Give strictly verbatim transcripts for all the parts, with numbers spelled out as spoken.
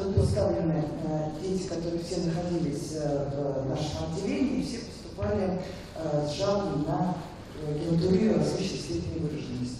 были представлены дети, которые все находились в нашем отделении, и все поступали с жалобой на гематурию различной степени выраженности.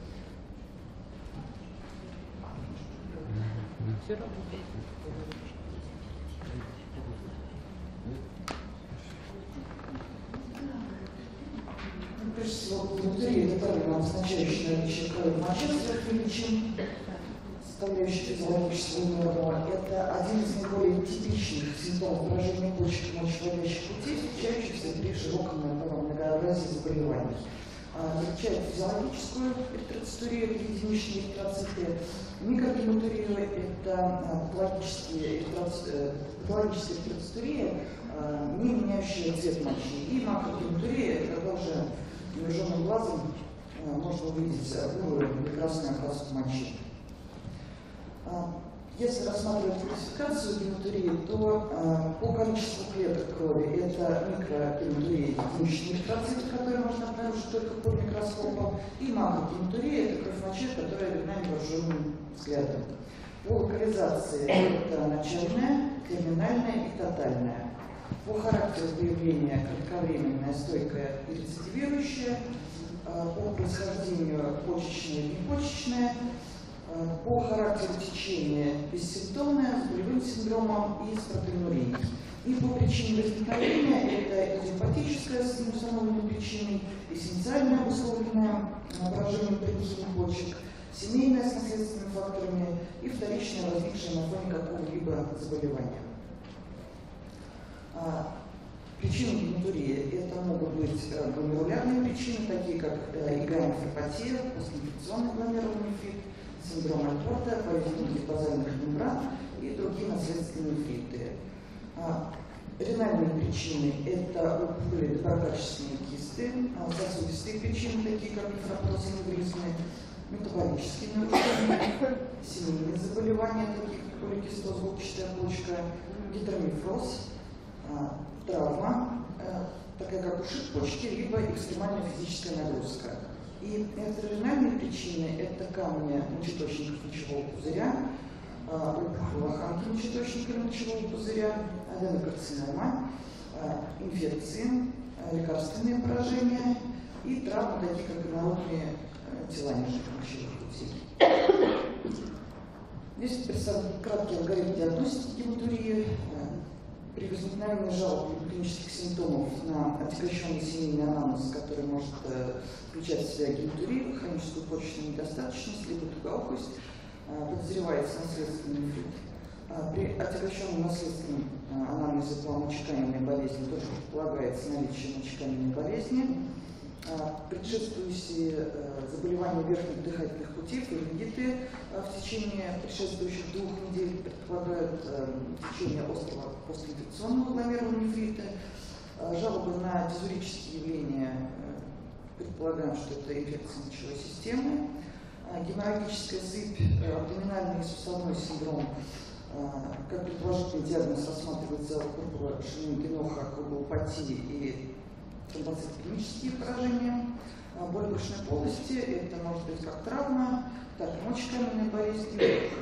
Прежде всего, гематурия – это правильно обозначающая наличие крови в моче сверхвеличин, составляющих физиологическую норму. Это один из наиболее типичных симптомов поражения почек и мочевыводящих путей, встречающихся при широком многообразии заболеваний. Отличает физиологическую эритроцитурию, это единичные эритроциты. Микрогематурию – это патологическая эритроцитурия, не меняющая цвет мочи. И макрогематурия – это когда уже невооруженным глазом можно увидеть бурую или красную окраску мочи. Если рассматривать классификацию гематурии, то э, по количеству клеток крови это микрогематурия, единичные эритроциты, которые можно обнаружить только по микроскопу, и макрогематурия – это кровь мочи, которая видна невооруженным взглядом. По локализации это начальная, терминальная и тотальная. По характеру появления кратковременная, стойкая и рецидивирующая. Э, по происхождению почечная и непочечная. По характеру течения бессимптомное, с болевым синдромом и с протеинурией. И по причине возникновения это идиопатическая с неустановленной причиной, эссенциальное обусловленное поражение преднизных почек, семейное с наследственными факторами и вторичное, возникшее на фоне какого-либо заболевания. Причины гематурии это могут быть гломерулярные причины, такие как игоинфропатия, постинфекционный гломерулонефрит, синдром Альпорта, болезнь базальных мембран и другие наследственные нефриты. А, ренальные причины – это опухоли, доброкачественные кисты, а, сосудистые причины, такие как нефроз, аневризмы, метаболические нарушения, семейные заболевания, такие как поликистоз, губчатая почка, гидромифроз, а, травма, а, такая как ушиб почки, либо экстремальная физическая нагрузка. И энтерогенальные причины – это камни мочеточников мочевого пузыря, опухоль лоханки мочеточника мочевого пузыря, аденокарцинома, инфекции, лекарственные поражения и травмы, такие как инородные тела нижних мочевых путей. Здесь представлен краткий алгоритм диагностики гематурии. При возникновении жалоб и клинических симптомов на отягощенный семейный анамнез, который может э, включать в себя гематурию, хроническую почечную недостаточность, либо тугоокость, э, подозревается наследственный нефрит. Э, при отягощенном наследственном э, анамнезе по мочекаменной болезни тоже предполагается наличие мочекаменной болезни. Э, предшествующие э, заболевания верхних дыхательных путей, фарингиты, в течение предшествующих двух недель предполагают э, течение острого постинфекционного гломерулонефрита. Э, жалобы на дизурические явления э, предполагаем, что это инфекция мочевой системы. Э, геморрагическая сыпь, э, абдоминальный и суставной синдром, э, как предположительный диагноз рассматривается пурпура шейногеноха, круглопатии и тромбоцитоклинические поражения. Э, боль брюшной полости – это может быть как травма, так, мочекаменные болезни.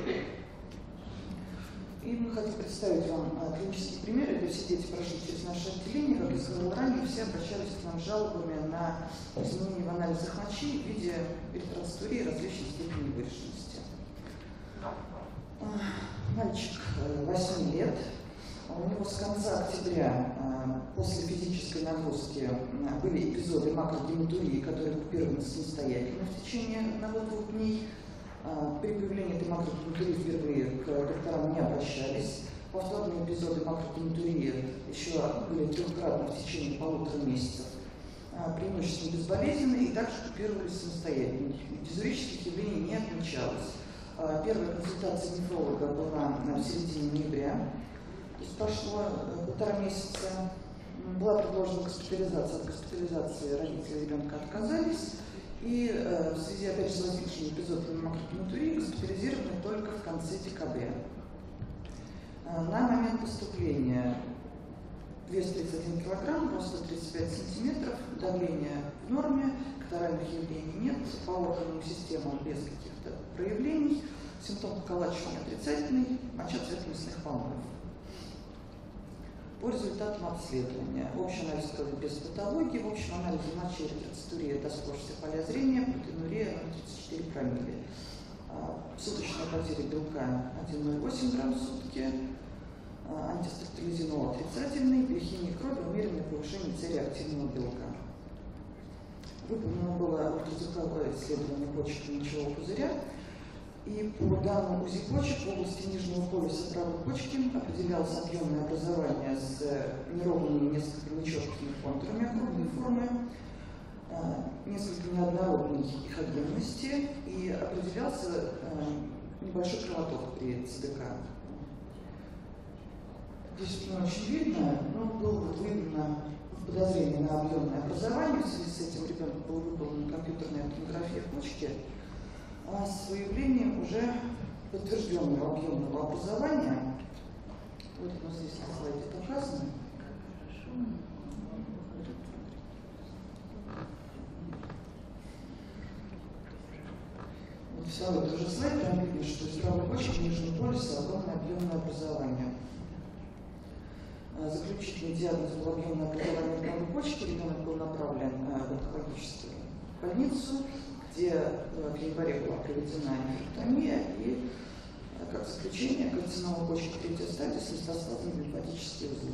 И мы хотим представить вам а, клинические примеры. Это все дети прошли через наше отделение, как я сказала ранее, все обращались к нам с жалобами на изменения в анализах мочи в виде эритроцитурии различной степени выраженности. А, мальчик восьми лет. У него с конца октября а, после физической нагрузки а, были эпизоды макрогематурии, которые купированы самостоятельно в течение одного-двух дней. При появлении этой макрогематурии впервые к докторам не обращались. Повторные эпизоды макрогематурии еще были трехкратно в течение полутора месяцев. Преимущественно безболезненные и также купировались самостоятельно. Дизурических явлений не отмечалось. Первая консультация нефролога была в середине ноября. То есть прошло полтора месяца. Была предложена госпитализация. От госпитализации родители ребенка отказались. И э, в связи, опять же, с возникшими эпизодами макрогематурии госпитализированы только в конце декабря. Э, на момент поступления вес тридцать один килограмм, рост сто тридцать пять сантиметров, давление в норме, катаральных явлений нет, по органам системам без каких-то проявлений, Симптом поколачивания отрицательный, моча цвет мясных помоев. По результатам обследования общий анализ крови без патологии, в общем анализе мочи эритроцитурия, доскорсия поля зрения, протеинурия ноль целых тридцать четыре промилле. Суточная потеря белка один целых ноль восемь грамм в сутки, антиструктуризинол отрицательный, биохимия крови, умеренное повышение С-реактивного белка. Выполнено было ультразвуковое исследование почек и мочевого пузыря, и по данным УЗИ почек в области нижнего полюса правой почки определялось объемное образование с неровными, несколько нечеткими контурами округлой формы, несколько неоднородной их объемности, и определялся небольшой кровоток при ЦДК. Здесь не очень видно, но было выявлено подозрение на объемное образование. В связи с этим ребенку была выполнена компьютерная томография почки а с выявлением уже подтвержденного объемного образования. Вот у нас здесь на слайде показано. Вот второй тоже слайд, там видно, что из правой почки нижнего полюса огромное объемное образование. Заключительный диагноз был объемное образование правой почки, ребенок был направлен в онкологическую больницу, где в январе была проведена нефректомия и, как заключение, карцинома почки третьей стадии с метастазом лимфатические узлы.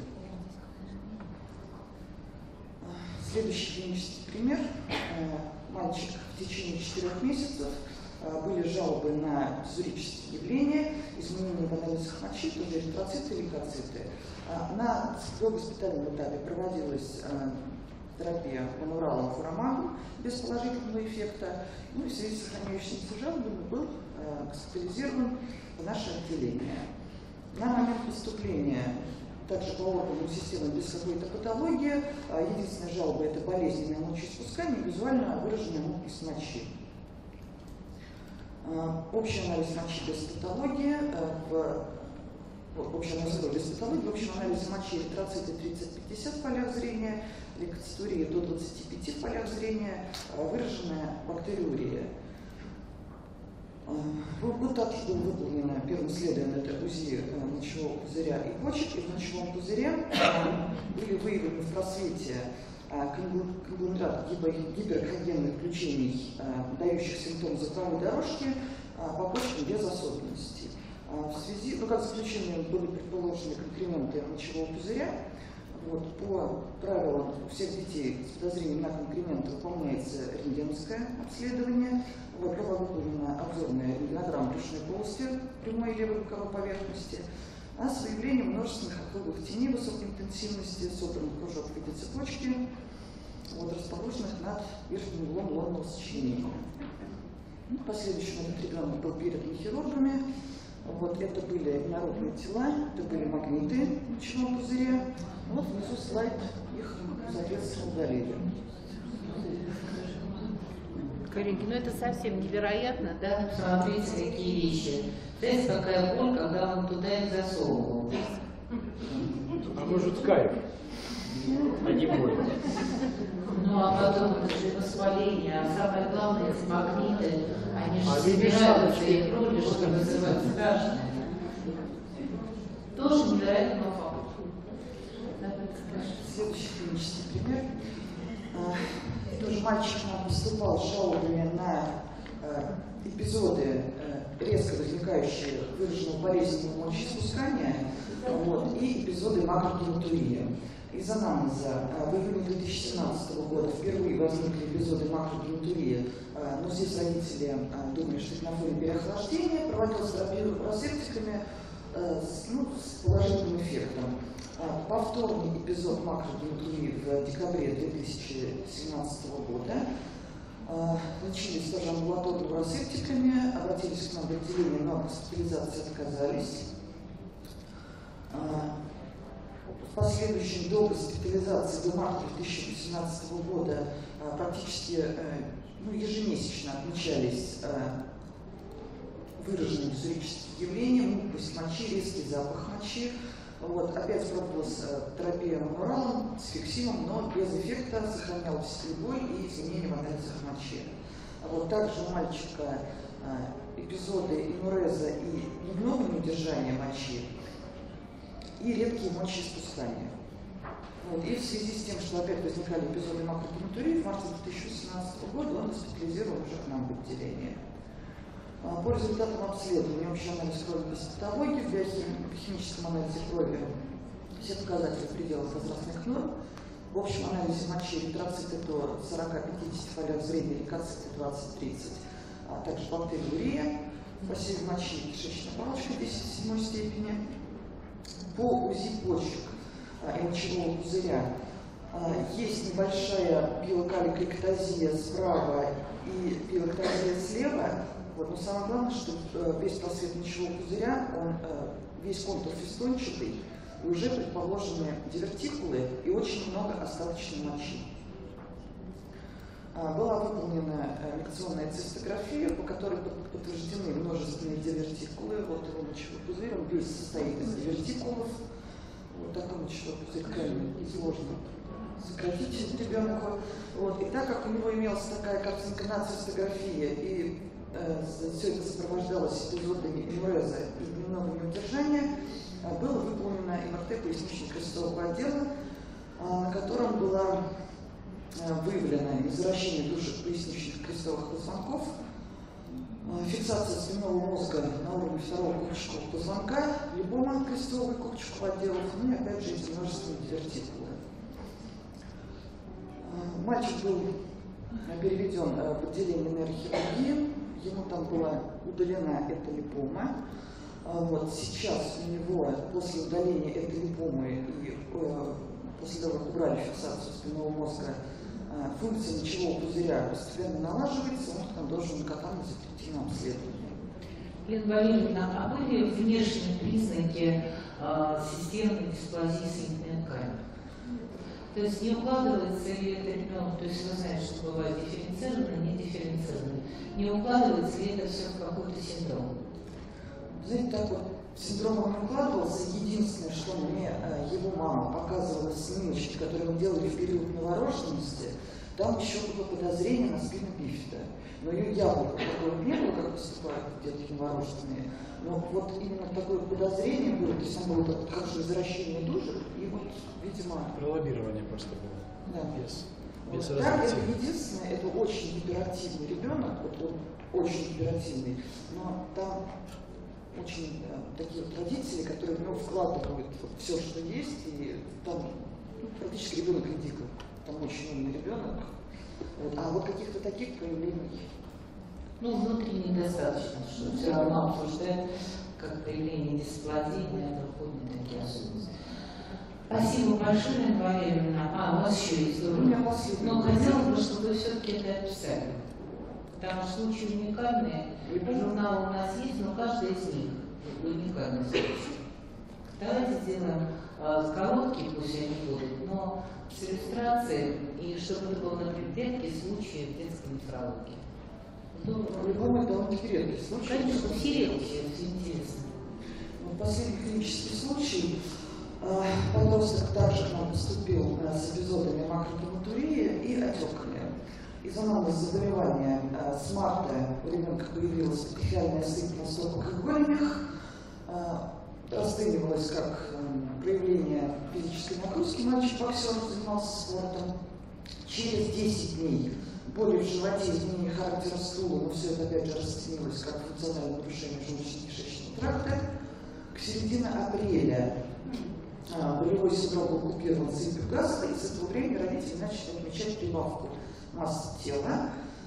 Следующий клинический пример. Мальчик в течение четырех месяцев были жалобы на дизурические явления, изменения в анализах мочи, тоже эритроциты и лейкоциты. На госпитальном этапе проводилась терапия монуралом фурамагом без положительного эффекта, ну и в связи с сохраняющимися жалобами был госпитализирован в наше отделение. На момент поступления также по органам системы без какой-то патологии, единственная жалоба – это болезненное мочеиспускание, визуально выраженная мутность мочи. Общий анализ мочи без патологии, в, общий анализ без патологии, в общем анализе мочи эритроциты тридцать пятьдесят в полях зрения, лейкоцитурии до двадцати пяти в полях зрения, выраженная бактериурия. Вот также было выполнено первым исследованием, это УЗИ мочевого пузыря и почек, и в мочевом пузыре были выявлены в просвете конгломерат гиперкогенных включений, дающих симптом звуковой дорожки по почкам без особенностей. В связи, ну, как заключение были предположены конкременты мочевого пузыря. Вот, по правилам у всех детей с подозрением на конкременты выполняется рентгеновское обследование. Вот, была выполнена обзорная рентгенограмма брюшной полости прямой и левой боковой поверхности, а с выявлением множественных округлых теней высокой интенсивности, собранных кружок в виде цепочки, вот, расположенных над верхним углом лобного сочленения. Ну, в последующем этот ребенок был передан хирургами. Вот, это были инородные тела, это были магниты в мочевом пузыре. Вот внизу слайд, их, соответственно, удалили. Коллеги, ну это совсем невероятно, да, смотрите, какие вещи. Знаете, какая боль, когда он туда их засовывал. А может, кайф, а не боль. Ну, а потом это же воспаление, а самое главное, эти магниты, они же а собираются и кровли, что называется, страшное. Тоже невероятно факт. Следующий клинический пример. Тоже мальчик нам поступал с жалобами на эпизоды, резко возникающие выраженного болезненного мочеиспускания, вот, и эпизоды макрогематурии. Из анамнеза в июне две тысячи семнадцатого года впервые возникли эпизоды макрогематурии, но здесь родители думали, что это на фоне переохлаждения, проводилась терапия просептиками с, ну, с положительным эффектом. Повторный эпизод макрогематурии в декабре две тысячи семнадцатого года. Лечились тоже амбулаторными просептиками, обратились к нам в отделение, но от госпитализации отказались. В последующем до госпитализации до марта две тысячи восемнадцатого года практически ну, ежемесячно отмечались выраженные дизурические явления, мутность мочи, резкий запах мочи. Вот, опять пробовалась терапия монуралом с фиксимом, но без эффекта, сохранялась слепой и изменения в анализах мочи. Вот, также у мальчика эпизоды энуреза и дневного неудержания мочи и редкие мочеиспускания. Вот. И в связи с тем, что опять возникали эпизоды макрогематурии, в марте две тысячи восемнадцатого года он госпитализирован уже к нам в отделение. По результатам обследования, общий анализ крови без патологии, в биохимическом анализе крови все показатели в пределах возрастных норм. В общем анализе мочи эритроциты до сорок-пятьдесят, фолиоз средней лейкоциты двадцать-тридцать, а также бактериурия, посев мочи кишечной палочкой десять в седьмой степени. По УЗИ почек и мочевого пузыря есть небольшая пилокаликэктазия справа и пилоэктазия слева. Вот. Но самое главное, что весь просвет мочевого пузыря, он весь контур фистончатый, и уже предположены дивертикулы и очень много остаточной мочи. Была выполнена микционная цистография, по которой подтверждены множественные дивертикулы. Вот его мочевой пузырь, он весь состоит из дивертикулов. Вот такой мочевой пузырь, крайне сложно сократить ребенку. Вот. И так как у него имелась такая картинка на цистографии, и э, все это сопровождалось эпизодами энуреза и дневного неудержания, э, было выполнено эм эр тэ пояснично-крестцового отдела, э, на котором была выявлено извращение душек поясничных крестцовых позвонков, фиксация спинного мозга на уровне второго копчикового позвонка, либома крестцовых копчиковых отделов, ну и опять же эти множественные дивертикулы. Мальчик был переведен в отделение нейрохирургии, ему там была удалена эта липома. Вот сейчас у него после удаления этой липомы и после того, как убрали фиксацию спинного мозга, функция мочевого пузыря постепенно налаживается, он там должен кататься за эффективным обследованием. Лена Валерьевна, а были внешние признаки э, системной дисплазии соединительной ткани? То есть не укладывается ли это ребенок, то есть вы знаете, что бывает дифференцированный, не дифференцированный, не укладывается ли это все в какой-то синдром? Знаете, так вот, синдромом не укладывался. Единственное, что мне э, его мама показывала снимочки, которые мы делали в период новорожденности, там еще было подозрение на спину бифида. Но ее явно такого не было, как поступают детки новорожденные. Но вот именно такое подозрение было, то есть там было как же извращение души, и вот, видимо... Пролоббирование просто было. Да. Без, Вот без так, развития. это единственное, это очень гиперактивный ребенок, вот он очень гиперактивный, но там очень да, такие вот родители, которые в него вкладывают вот все, что есть, и там ну, практически ребенок редикул, там очень умный ребенок, вот, а вот каких-то таких проявлений. Ну, внутри недостаточно, что все равно обсуждают как проявление дисплазии, на это уходят такие особенности. Спасибо большое, Лена Валерьевна. А, у вас еще есть У меня последний. Но хотелось бы, чтобы вы все-таки это описали. Потому что случаи уникальные, журнал у нас есть, но каждый из них уникальный случай. Давайте сделаем э, короткие, пусть они будут, но с иллюстрацией, и чтобы это было, например, редкие случаи в детской нефрологии. По-любому это он редкий случай. Конечно, все редкие, все интересно. Последний клинический случай. Подросток также к нам поступил с эпизодами макрогематурии и отеками. Из анамнеза заболевания с марта у ребенка появилась эпителиальная сыпь на стопах и голенях, расценивалось как проявление физической нагрузки. Мальчик-боксер занимался спортом. Через десять дней боли в животе, изменение характера стула, но все это опять же расценилось как функциональное нарушение желудочно-кишечного тракта. К середине апреля болевой синдром был купирован сыпью газа, и с этого времени родители начали отмечать прибавку массы тела.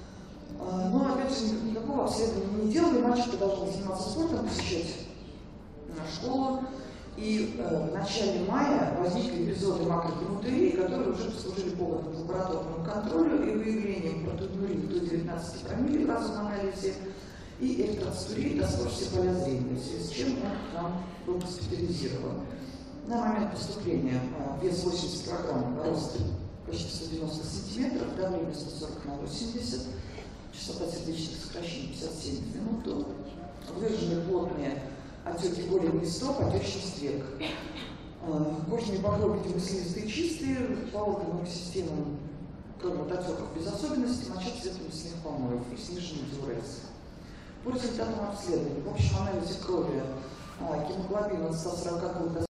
Но опять же никакого обследования не делали, мальчик продолжал заниматься спортом, посещать школу. И э, в начале мая возникли эпизоды макрогематурии, которые уже послужили поводом к лабораторному контролю и выявлению протеинурии до девятнадцати промилле в разовом анализе и эритроцитурии до сложности поля зрения, в связи с чем он там был госпитализирован. На момент поступления э, вес восемьдесят килограмм, рост почти сто девяносто сантиметров, давление сто сорок на восемьдесят, частота сердечных сокращений пятьдесят семь в минуту, выражены плотные отеки голени и стоп, отечный стрек. Кожные покровы, видимо, слизистые чистые, по органам системам, кроме отеков без особенностей, моча цветом мясных помоев и сниженный диурез. По результатам обследования, в общем анализе крови гемоглобин от ста сорока двух до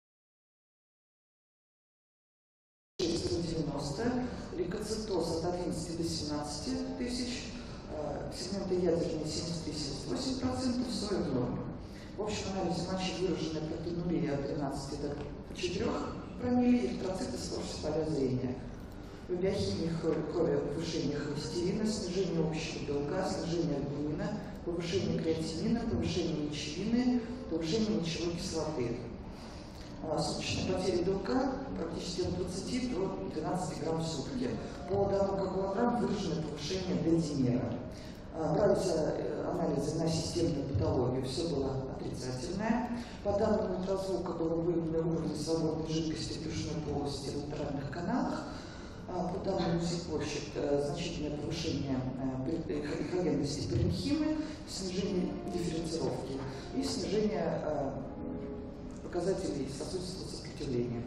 ста девяноста, лейкоцитоз от одиннадцати до семнадцати тысяч, сегменты ядерные семьдесят три — семьдесят восемь процентов, соя в норме. В общем анализе мочи выраженная протеинурия от тринадцати до четырёх промилле, эритроциты с творчеством поля зрения. В биохимии крови повышение холестерина, снижение общего белка, снижение альбумина, повышение креатинина, повышение мочевины, повышение мочевой кислоты. Суточная потеря белка практически от двадцати до двенадцати грамм в сутки. По данным коагулограмм выражено повышение дендимера. Брались анализы на системную патологию, все было отрицательное. По данным ультразвука было выявлено уровень свободной жидкости в брюшной полости в латеральных каналах. По данным УЗИ почек значительное повышение эхогенности паренхимы, снижение дифференцировки и снижение показателей сосудистого сопротивления.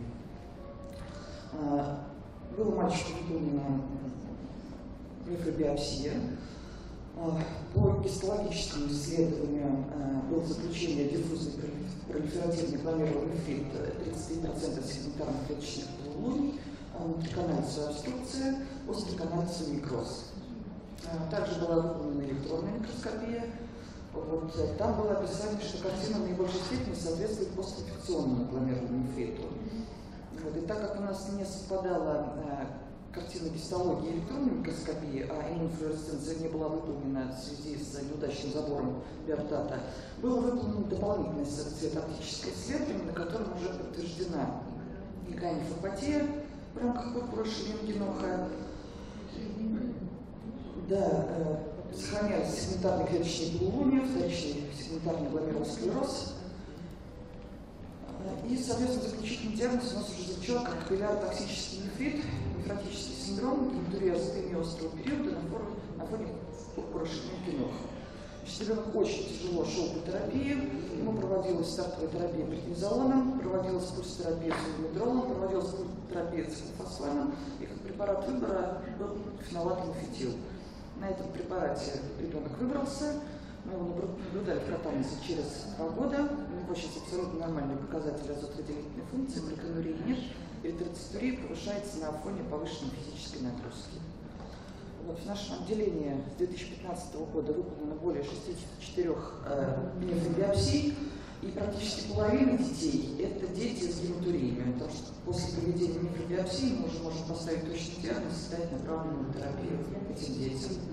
Было мальчику выполнена нефробиопсия. По гистологическим исследованиям было заключение диффузный пролиферативный гломерулонефрит тридцать три процента сегментарных клеточных полулуний, внутриканальцевая обструкция, остроканальцевый некроз. Также была выполнена электронная микроскопия. Вот, там было описание, что картина в наибольшей степени соответствует постинфекционному гломерулонефриту. Вот, и так как у нас не совпадала э, картина гистологии и электронной микроскопии, а иммунофлуоресценция не была выполнена в связи с неудачным забором биоптата, было выполнено дополнительное цитоптическое исследование, на котором уже подтверждена иканефропатия в рамках пурпура Шеренгеноха. Да, э, сохранялись сегментарные клеточные полулуния, вторичный сегментарный гломерулосклероз. И, соответственно, заключительный диагноз у нас уже звучал как капилляр-токсический нефрит, нефротический синдром, гематурия азотемии острого периода на фоне, на фоне пурпура Шеренгеноха. Ребенок очень тяжело шел по терапии, ему проводилась стартовая терапия преднизолоном, проводилась курс-терапия с медроном, проводилась курс-терапия с циклофосфаном, и как препарат выбора был фенолат лимфетил. На этом препарате ребенок выбрался, мы его наблюдали в катализе через два года, у него сейчас абсолютно нормальные показатели азотовыделительной функции, протеинурии нет, эритроцитурия повышается на фоне повышенной физической нагрузки. Вот, в нашем отделении с две тысячи пятнадцатого года выполнено более шестидесяти четырёх э, нефробиопсий, и практически половина детей – это дети с гематуриями, потому что после проведения нефробиопсии мы уже можем поставить точный диагноз и дать направленную терапию этим детям.